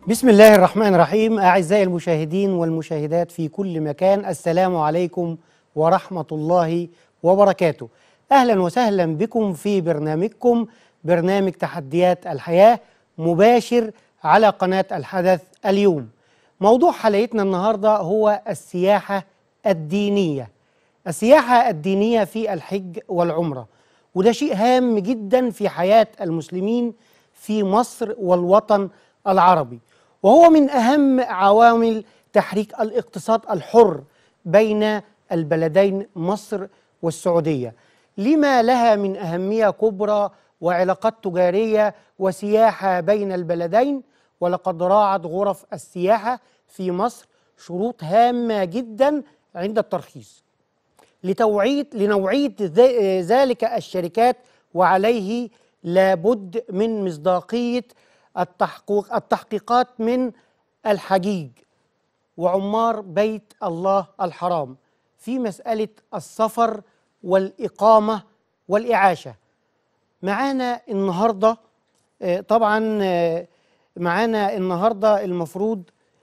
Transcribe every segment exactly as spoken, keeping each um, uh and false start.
بسم الله الرحمن الرحيم. أعزائي المشاهدين والمشاهدات في كل مكان، السلام عليكم ورحمة الله وبركاته. أهلا وسهلا بكم في برنامجكم برنامج تحديات الحياة، مباشر على قناة الحدث اليوم. موضوع حلقتنا النهاردة هو السياحة الدينية. السياحة الدينية في الحج والعمرة، وده شيء هام جدا في حياة المسلمين في مصر والوطن العربي، وهو من أهم عوامل تحريك الاقتصاد الحر بين البلدين مصر والسعودية، لما لها من أهمية كبرى وعلاقات تجارية وسياحة بين البلدين. ولقد راعت غرف السياحة في مصر شروط هامة جدا عند الترخيص لتوعية لنوعية ذلك الشركات، وعليه لابد من مصداقية التحقيق التحقيقات من الحجيج وعمار بيت الله الحرام في مسألة السفر والإقامة والإعاشة. معانا النهاردة طبعا معانا النهاردة المفروض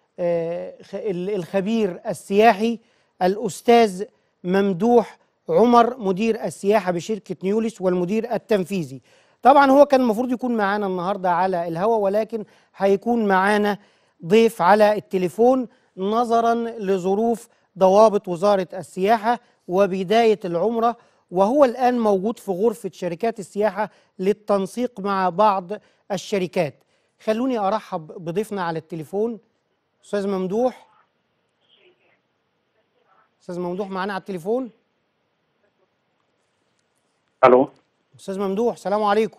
الخبير السياحي الأستاذ ممدوح عمر، مدير السياحة بشركة نيوليس والمدير التنفيذي. طبعا هو كان المفروض يكون معانا النهاردة على الهواء، ولكن هيكون معانا ضيف على التليفون نظرا لظروف ضوابط وزارة السياحة وبداية العمرة، وهو الآن موجود في غرفة شركات السياحة للتنسيق مع بعض الشركات. خلوني أرحب بضيفنا على التليفون أستاذ ممدوح. أستاذ ممدوح معانا على التليفون. الو أستاذ ممدوح، سلام عليكم.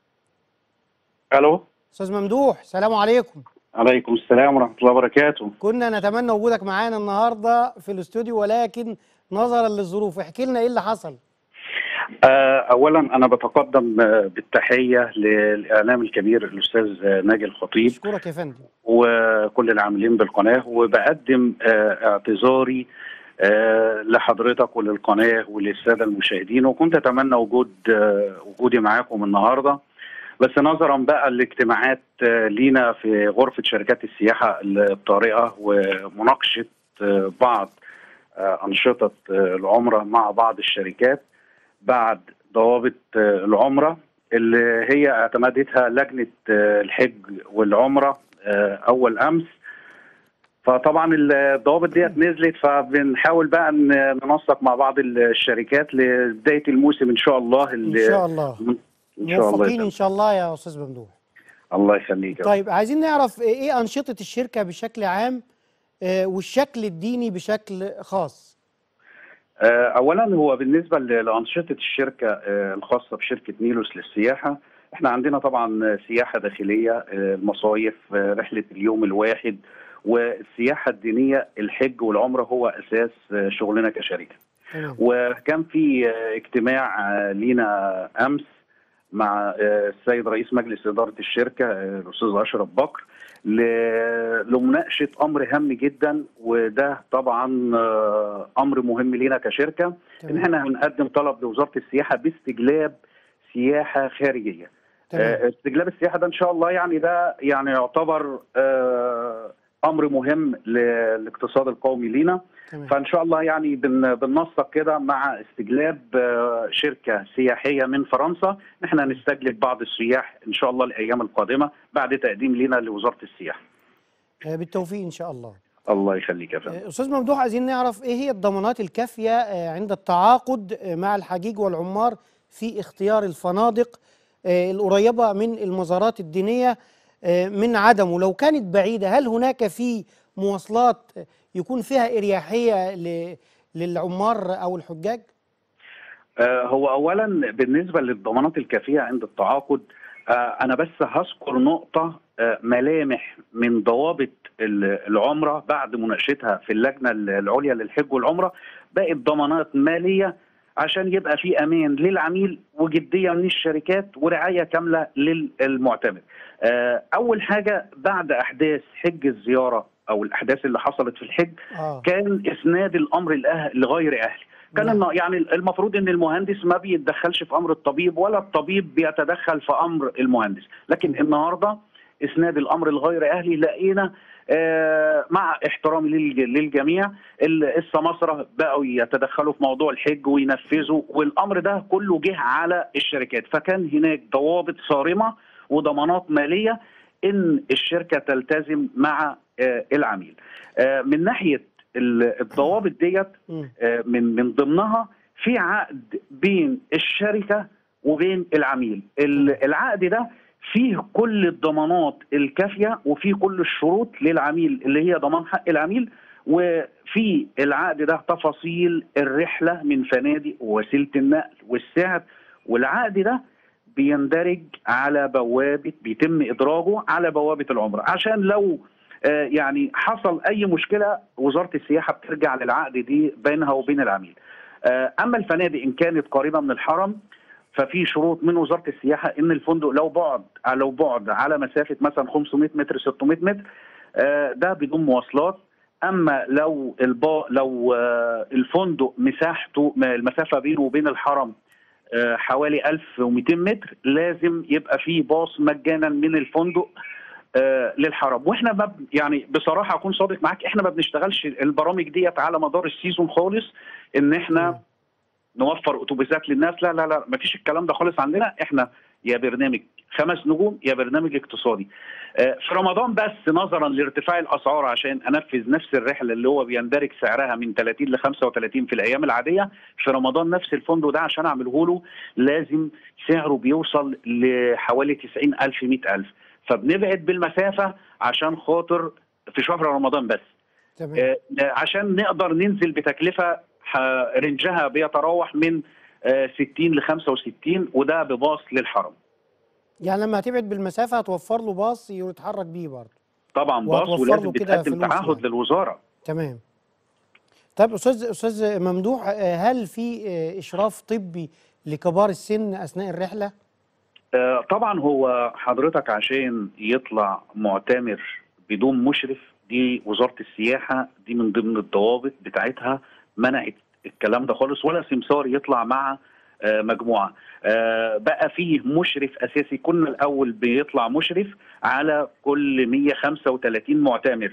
الو أستاذ ممدوح، سلام عليكم. عليكم السلام ورحمه الله وبركاته. كنا نتمنى وجودك معانا النهارده في الاستوديو، ولكن نظرا للظروف احكي لنا ايه اللي حصل. آه، اولا انا بتقدم بالتحيه للاعلام الكبير الاستاذ ناجي الخطيب، اشكرك يا فندم، وكل العاملين بالقناه، وبقدم آه، اعتذاري آه، لحضرتك وللقناه وللساده المشاهدين، وكنت اتمنى وجود آه، وجودي معاكم النهارده، بس نظرا بقى الاجتماعات لينا في غرفة شركات السياحة الطارئة ومناقشة بعض أنشطة العمرة مع بعض الشركات بعد ضوابط العمرة اللي هي اعتمدتها لجنة الحج والعمرة أول أمس. فطبعا الضوابط ديت نزلت، فبنحاول بقى ننسق مع بعض الشركات لبداية الموسم إن شاء الله. ان شاء الله إن شاء الله موفقين ان شاء الله يا استاذ ممدوح. الله يخليك. طيب عايزين نعرف ايه انشطه الشركه بشكل عام آه والشكل الديني بشكل خاص. آه اولا هو بالنسبه لانشطه الشركه آه الخاصه بشركه نيلوس للسياحه، احنا عندنا طبعا سياحه داخليه، آه المصايف، آه رحله اليوم الواحد، والسياحه الدينيه الحج والعمره هو اساس آه شغلنا كشركه. تمام. وكان في آه اجتماع آه لينا امس مع السيد رئيس مجلس إدارة الشركة الأستاذ أشرف بكر لمناقشة أمر هام جدا، وده طبعا أمر مهم لينا كشركة. تمام. إن احنا هنقدم طلب لوزارة السياحة باستجلاب سياحة خارجية. تمام. استجلاب السياحة ده إن شاء الله يعني ده يعني يعتبر أمر مهم للاقتصاد القومي لينا. تمام. فان شاء الله يعني بننسق كده مع استجلاب شركه سياحيه من فرنسا، احنا نستجلب بعض السياح ان شاء الله الايام القادمه بعد تقديم لنا لوزاره السياحه. بالتوفيق ان شاء الله. الله يخليك يا فندم. استاذ ممدوح، عايزين نعرف ايه هي الضمانات الكافيه عند التعاقد مع الحجيج والعمار في اختيار الفنادق القريبه من المزارات الدينيه من عدمه. لو كانت بعيده، هل هناك في مواصلات يكون فيها اريحيه للعمار او الحجاج؟ آه هو اولا بالنسبه للضمانات الكافيه عند التعاقد، آه انا بس هذكر نقطه، آه ملامح من ضوابط العمره بعد مناقشتها في اللجنه العليا للحج والعمره بقت ضمانات ماليه عشان يبقى في امان للعميل وجديه من الشركات ورعايه كامله للمعتمر. آه اول حاجه بعد احداث حج الزياره او الاحداث اللي حصلت في الحج، آه. كان اسناد الامر الأهل لغير اهلي. كان نعم. يعني المفروض ان المهندس ما بيتدخلش في امر الطبيب ولا الطبيب بيتدخل في امر المهندس، لكن النهارده اسناد الامر الغير اهلي، لقينا آه مع احترامي للجميع السماسره بقوا يتدخلوا في موضوع الحج وينفذوا، والامر ده كله جه على الشركات. فكان هناك ضوابط صارمه وضمانات ماليه ان الشركه تلتزم مع آه العميل. آه من ناحيه الضوابط ديت آه من من ضمنها في عقد بين الشركه وبين العميل. العقد ده فيه كل الضمانات الكافيه وفيه كل الشروط للعميل اللي هي ضمان حق العميل، وفي العقد ده تفاصيل الرحله من فنادق ووسيله النقل والسعر، والعقد ده بيندرج على بوابه، بيتم ادراجه على بوابه العمره، عشان لو آه يعني حصل اي مشكله وزاره السياحه بترجع للعقد دي بينها وبين العميل. آه اما الفنادق ان كانت قريبه من الحرم ففي شروط من وزاره السياحه ان الفندق لو بعد لو بعد على مسافه مثلا خمسمائة متر ستمائة متر آه ده بدون مواصلات. اما لو البا لو آه الفندق مساحته المسافه بينه وبين الحرم آه حوالي ألف ومئتين متر لازم يبقى فيه باص مجانا من الفندق آه للحرم. واحنا ما يعني بصراحه اكون صادق معاك، احنا ما بنشتغلش البرامج ديت على مدار السيزون خالص ان احنا نوفر اتوبيسات للناس، لا لا لا ما فيش الكلام ده خالص عندنا. احنا يا برنامج خمس نجوم يا برنامج اقتصادي. في رمضان بس نظرا لارتفاع الاسعار عشان انفذ نفس الرحله اللي هو بيندرج سعرها من ثلاثين ل خمسة وثلاثين في الايام العاديه، في رمضان نفس الفندق ده عشان اعمله له لازم سعره بيوصل لحوالي تسعين ألف مئة ألف، فبنبعد بالمسافه عشان خاطر في شهر رمضان بس. تمام. عشان نقدر ننزل بتكلفه رنجها بيتراوح من ستين ل خمسة وستين، وده بباص للحرم. يعني لما هتبعد بالمسافه هتوفر له باص يتحرك بيه برضه. طبعا باص ولازم بتقدم تعهد يعني للوزاره. تمام. طيب استاذ استاذ ممدوح، هل في اشراف طبي لكبار السن اثناء الرحله؟ آه طبعا هو حضرتك عشان يطلع معتمر بدون مشرف دي وزاره السياحه دي من ضمن الضوابط بتاعتها منعت الكلام ده خالص، ولا سمسار يطلع مع آه مجموعه. آه بقى فيه مشرف اساسي، كنا الاول بيطلع مشرف على كل مئة وخمسة وثلاثين معتمر.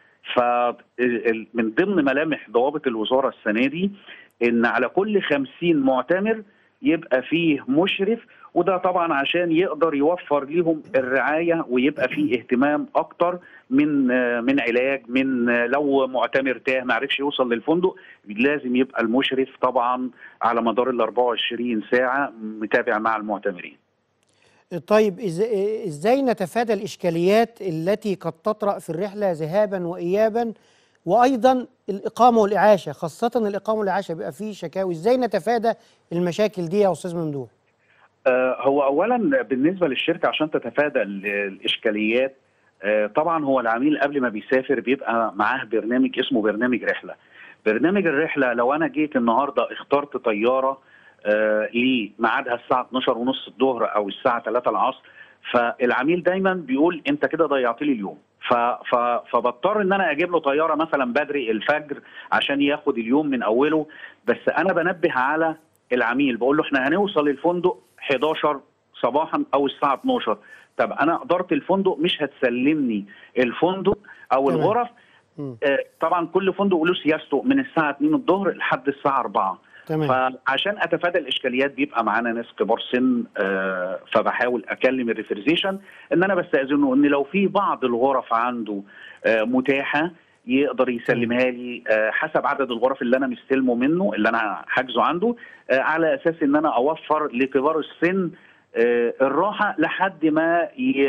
فمن ضمن ملامح ضوابط الوزاره السنه دي ان على كل خمسين معتمر يبقى فيه مشرف، وده طبعا عشان يقدر يوفر لهم الرعايه ويبقى فيه اهتمام اكتر من من علاج، من لو معتمر تاه ما عرفش يوصل للفندق لازم يبقى المشرف طبعا على مدار ال أربعة وعشرين ساعه متابع مع المعتمرين. طيب ازاي نتفادى الاشكاليات التي قد تطرأ في الرحله ذهابا وايابا، وايضا الاقامه والاعاشه، خاصه الاقامه والاعاشه بيبقى فيه شكاوي، ازاي نتفادى المشاكل دي يا استاذ ممدوح؟ آه هو اولا بالنسبه للشركه عشان تتفادى الاشكاليات آه طبعا هو العميل قبل ما بيسافر بيبقى معاه برنامج اسمه برنامج رحله. برنامج الرحله لو انا جيت النهارده اخترت طياره آه لميعادها الساعه اتناشر ونص الظهر او الساعه ثلاثة العصر، فالعميل دايما بيقول انت كده ضيعت لي اليوم، فبضطر ان انا اجيب له طياره مثلا بدري الفجر عشان ياخد اليوم من اوله. بس انا بنبه على العميل بقول له احنا هنوصل الفندق حداشر صباحا او الساعه اتناشر، طب انا اداره الفندق مش هتسلمني الفندق او تمام. الغرف آه طبعا كل فندق له سياسته من الساعه اتنين الظهر لحد الساعه أربعة. تمام. فعشان اتفادى الاشكاليات بيبقى معانا ناس كبار سن آه فبحاول اكلم الريفرزيشن ان انا بستاذنه ان لو في بعض الغرف عنده آه متاحه يقدر يسلمها لي آه حسب عدد الغرف اللي انا مستلمه منه اللي انا حاجزه عنده، آه على اساس ان انا اوفر لكبار السن آه الراحه لحد ما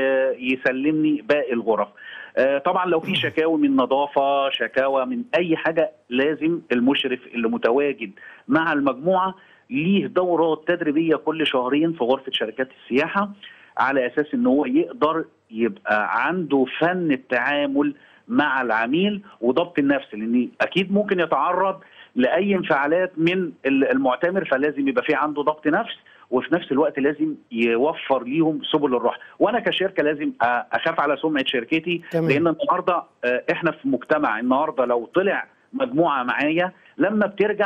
يسلمني باقي الغرف. آه طبعا لو في شكاوي من نظافه، شكاوى من اي حاجه، لازم المشرف اللي متواجد مع المجموعه ليه دورات تدريبيه كل شهرين في غرفه شركات السياحه على اساس ان هو يقدر يبقى عنده فن التعامل مع العميل وضبط النفس، لان اكيد ممكن يتعرض لاي انفعالات من المعتمر، فلازم يبقى في عنده ضبط نفس وفي نفس الوقت لازم يوفر ليهم سبل الراحه. وانا كشركه لازم اخاف على سمعه شركتي تمام. لان النهارده احنا في مجتمع، النهارده لو طلع مجموعه معايا لما بترجع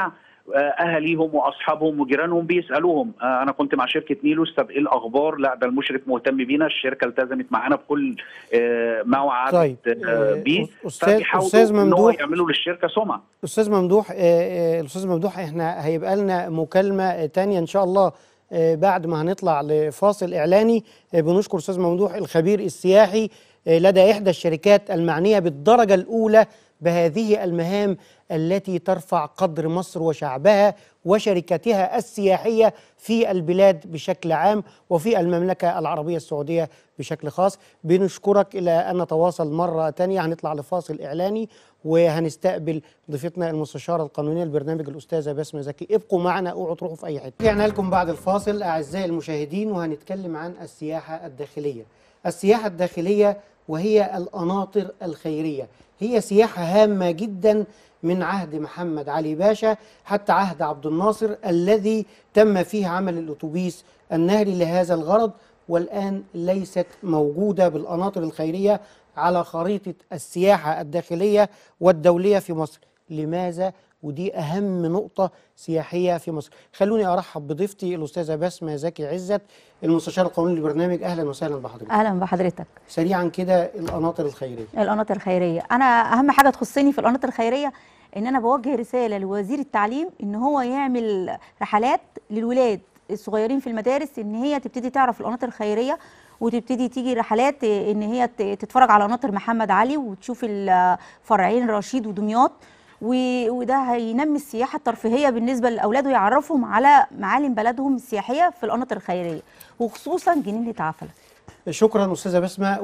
اهاليهم واصحابهم وجيرانهم بيسالوهم انا كنت مع شركه نيلوس، طب ايه الاخبار؟ لا ده المشرف مهتم بينا، الشركه التزمت معانا بكل ما وعدت طيب بيه. استاذ استاذ ممدوح يعملوا للشركه سمعه. استاذ ممدوح الاستاذ ممدوح احنا هيبقى لنا مكالمه ثانيه ان شاء الله بعد ما هنطلع لفاصل اعلاني. بنشكر استاذ ممدوح الخبير السياحي لدى احدى الشركات المعنيه بالدرجه الاولى بهذه المهام التي ترفع قدر مصر وشعبها وشركتها السياحية في البلاد بشكل عام وفي المملكة العربية السعودية بشكل خاص. بنشكرك. إلى أن نتواصل مرة تانية. هنطلع لفاصل إعلاني وهنستقبل ضيفتنا المستشارة القانونية للبرنامج الأستاذة بسمة زكي. ابقوا معنا، اوعوا تروحوا في أي حتة. رجعنا لكم بعد الفاصل أعزائي المشاهدين، وهنتكلم عن السياحة الداخلية. السياحة الداخلية وهي القناطر الخيرية، هي سياحة هامة جدا من عهد محمد علي باشا حتى عهد عبد الناصر الذي تم فيه عمل الأتوبيس النهري لهذا الغرض، والآن ليست موجودة بالقناطر الخيرية على خريطة السياحة الداخلية والدولية في مصر. لماذا؟ ودي أهم نقطة سياحية في مصر. خلوني أرحب بضيفتي الأستاذة بسمة زكي عزت، المستشار القانوني للبرنامج. أهلا وسهلا بحضرتك. أهلا بحضرتك. سريعا كده القناطر الخيرية. القناطر الخيرية، أنا أهم حاجة تخصني في القناطر الخيرية إن أنا بوجه رسالة لوزير التعليم إن هو يعمل رحلات للولاد الصغيرين في المدارس، إن هي تبتدي تعرف القناطر الخيرية وتبتدي تيجي رحلات إن هي تتفرج على قناطر محمد علي وتشوف الفرعين رشيد ودمياط، وده هينمي السياحة الترفيهية بالنسبة للأولاد ويعرفهم على معالم بلدهم السياحية في القناطر الخيرية وخصوصا جنينة عفلة. شكرا أستاذة بسمة.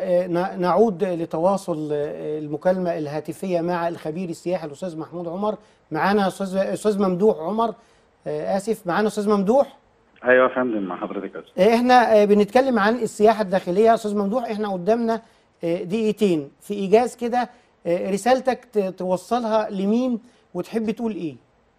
ونعود لتواصل المكالمة الهاتفية مع الخبير السياحي الأستاذ محمود عمر. معانا أستاذ أستاذ ممدوح عمر، آسف، معانا أستاذ ممدوح. ايوه يا فندم مع حضرتك. احنا بنتكلم عن السياحة الداخلية يا أستاذ ممدوح. احنا قدامنا دقيقتين في إيجاز كده، رسالتك توصلها لمين وتحب تقول ايه؟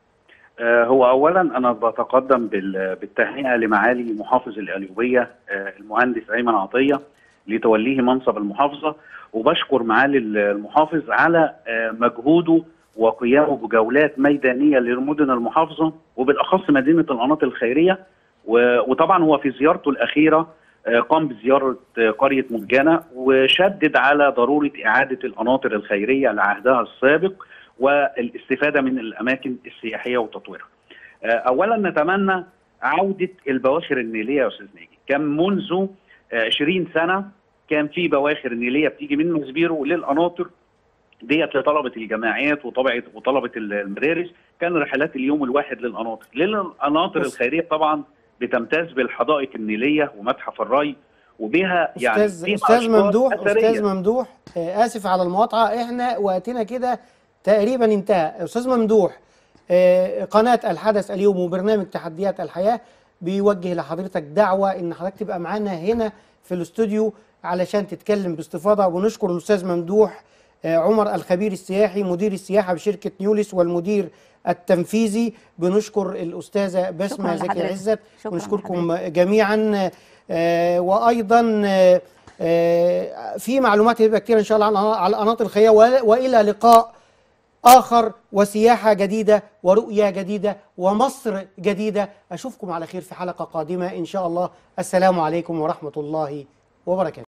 هو اولا انا بتقدم بالتهنئه لمعالي محافظ القليوبيه المهندس ايمن عطيه لتوليه منصب المحافظه، وبشكر معالي المحافظ على مجهوده وقيامه بجولات ميدانيه لمدن المحافظه وبالاخص مدينه القناطر الخيريه. وطبعا هو في زيارته الاخيره قام بزياره قريه مرجانه وشدد على ضروره اعاده القناطر الخيريه لعهدها السابق والاستفاده من الاماكن السياحيه وتطويرها. اولا نتمنى عوده البواخر النيليه يا استاذ ناجي. كان منذ عشرين سنه كان في بواخر نيليه بتيجي من مسبيرو للقناطر ديت لطلبه الجامعات وطبعه وطلبه المدارس، كان رحلات اليوم الواحد للقناطر. للقناطر الخيريه طبعا بتمتاز بالحدائق النيليه ومتحف الري وبها يعني استاذ استاذ ممدوح استاذ ممدوح آه اسف على المقاطعه، احنا وقتنا كده تقريبا انتهى. استاذ ممدوح، آه قناه الحدث اليوم وبرنامج تحديات الحياه بيوجه لحضرتك دعوه ان حضرتك تبقى معانا هنا في الاستوديو علشان تتكلم باستفاضه. ونشكر الاستاذ ممدوح آه عمر الخبير السياحي مدير السياحه بشركه نيوليس والمدير التنفيذي. بنشكر الأستاذة بسمة زكي عزت، ونشكركم جميعا. آه وأيضا آه آه في معلومات هيبقى كتير إن شاء الله على القناطر الخيرية. وإلى لقاء آخر وسياحة جديدة ورؤية جديدة ومصر جديدة. أشوفكم على خير في حلقة قادمة إن شاء الله. السلام عليكم ورحمة الله وبركاته.